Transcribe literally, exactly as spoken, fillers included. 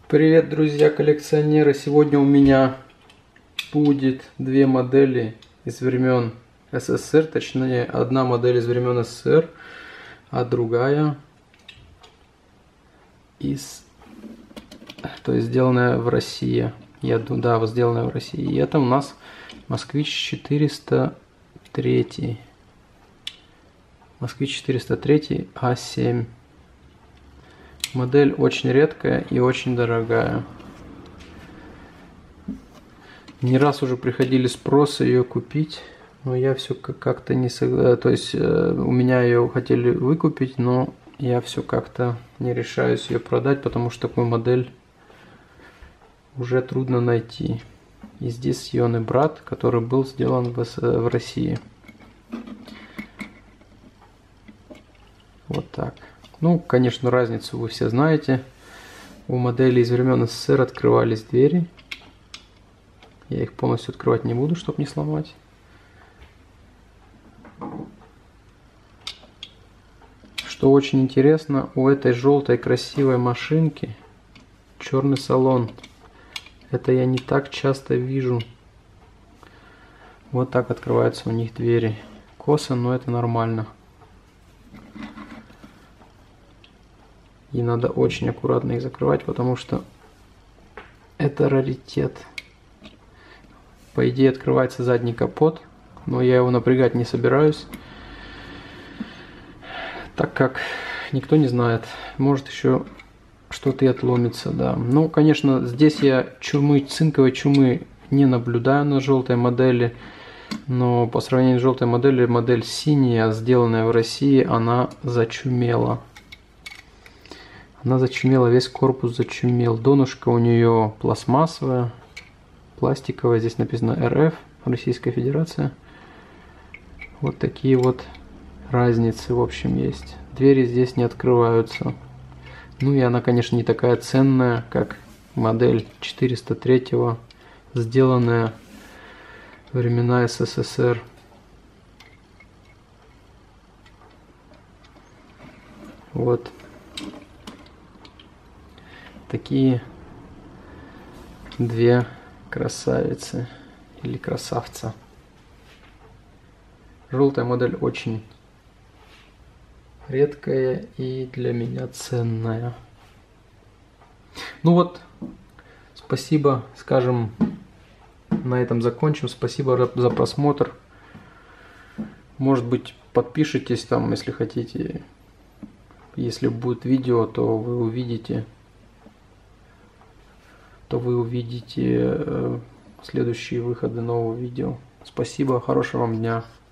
Привет, друзья коллекционеры! Сегодня у меня будет две модели из времен СССР, точнее одна модель из времен СССР, а другая из, то есть сделанная в России. Я думаю, да, сделанная в России. И это у нас Москвич четыреста три. Москвич четыреста три А семь. Модель очень редкая и очень дорогая. Не раз уже приходили спросы ее купить, но я все как-то не согласен. То есть у меня ее хотели выкупить, но я все как-то не решаюсь ее продать, потому что такую модель уже трудно найти. И здесь ионный брат, который был сделан в, в России. Вот так. Ну, конечно, разницу вы все знаете. У моделей из времен СССР открывались двери. Я их полностью открывать не буду, чтобы не сломать. Что очень интересно, у этой желтой красивой машинки черный салон. Это я не так часто вижу. Вот так открываются у них двери. Косо, но это нормально. И надо очень аккуратно их закрывать, потому что это раритет. По идее открывается задний капот, но я его напрягать не собираюсь, так как никто не знает, может еще что-то и отломится, да. Ну, конечно, здесь я чумы, цинковой чумы не наблюдаю на желтой модели, но по сравнению с желтой моделью, модель синяя, сделанная в России, она зачумела. Она зачумела, весь корпус зачумел. Донышко у нее пластмассовое, пластиковое. Здесь написано эр эф, Российская Федерация. Вот такие вот разницы, в общем, есть. Двери здесь не открываются. Ну и она, конечно, не такая ценная, как модель четыреста три, сделанная во времена СССР. Вот. Такие две красавицы или красавца. Желтая модель очень редкая и для меня ценная. Ну вот, спасибо, скажем, на этом закончим. Спасибо за просмотр. Может быть, подпишитесь там, если хотите. Если будет видео, то вы увидите то вы увидите следующие выходы нового видео. Спасибо, хорошего вам дня.